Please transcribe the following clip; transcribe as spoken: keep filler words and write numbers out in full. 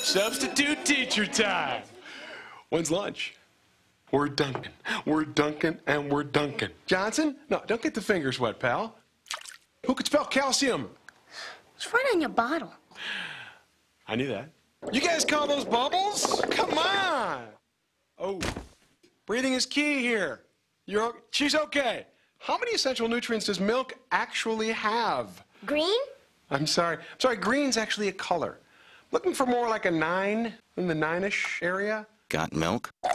Substitute teacher time. When's lunch? We're Duncan. We're Duncan and we're Duncan. Johnson? No, don't get the fingers wet, pal. Who could spell calcium? It's right on your bottle. I knew that. You guys call those bubbles? Come on. Oh, breathing is key here. You're, o- she's okay. How many essential nutrients does milk actually have? Green? I'm sorry. I'm sorry, green's actually a color. Looking for more like a nine in the nine-ish area? Got milk?